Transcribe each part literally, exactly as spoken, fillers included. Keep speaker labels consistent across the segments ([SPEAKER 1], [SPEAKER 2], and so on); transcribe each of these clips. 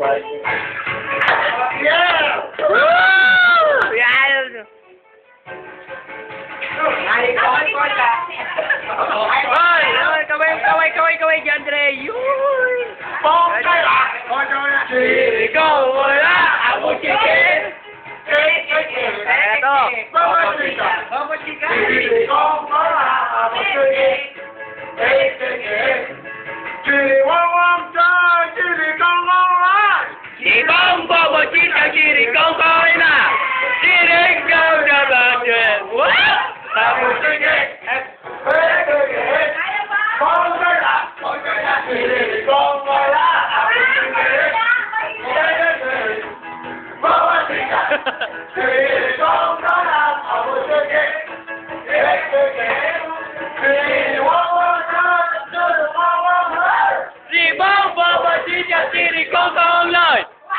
[SPEAKER 1] Yeah!
[SPEAKER 2] Woo! Yan!
[SPEAKER 1] Ay, kaway ko ka.
[SPEAKER 2] Ay, ay, kaway, kaway, kaway, kaway, dyan, Dre. Yun!
[SPEAKER 1] Bongkay lang! Bongkay lang!
[SPEAKER 2] Ikaw wala, ako chicken! Eto!
[SPEAKER 1] Bongkay chika!
[SPEAKER 2] Bobo chika!
[SPEAKER 1] Ikaw wala, ako chicken! Chili wang wang chay, chili kong kong lai!
[SPEAKER 2] Sibang bobo chika, chiri kong kong na! Chiri kong na ba, Dre? What? Ako chicken!
[SPEAKER 1] Bongkay lang! Bongkay lang! Chili kong kong lai! Ako chicken! Bongkay chika! Chili kong kong lai! Ako chicken! Chili wang wang chay, chili wang wang lai!
[SPEAKER 2] Sibang bobo chika, chiri kong kong lai!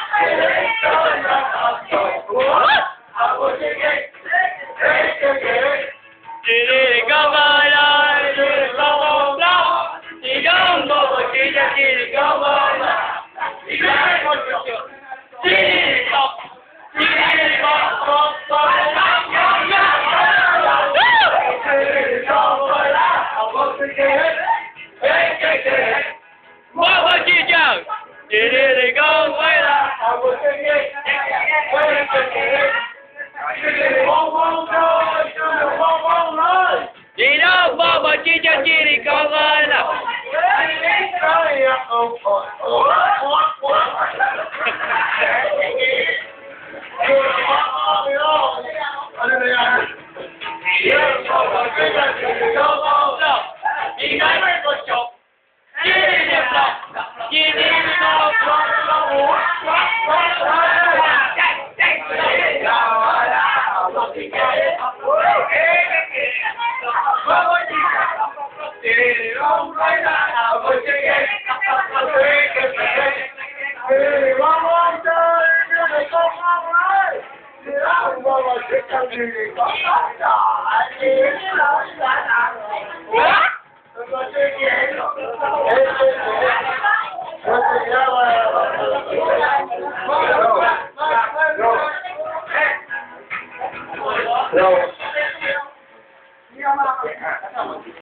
[SPEAKER 2] Chiri kong kong lai! Chiri kong kong lai! Sibang bobo chika, chiri kong kong lai! Chiri kong chiri kong chiri kong kong kong Bobo chika, chiri kong kong lai! Sino bobo chika, chiri kong kong lai!
[SPEAKER 1] Chicken,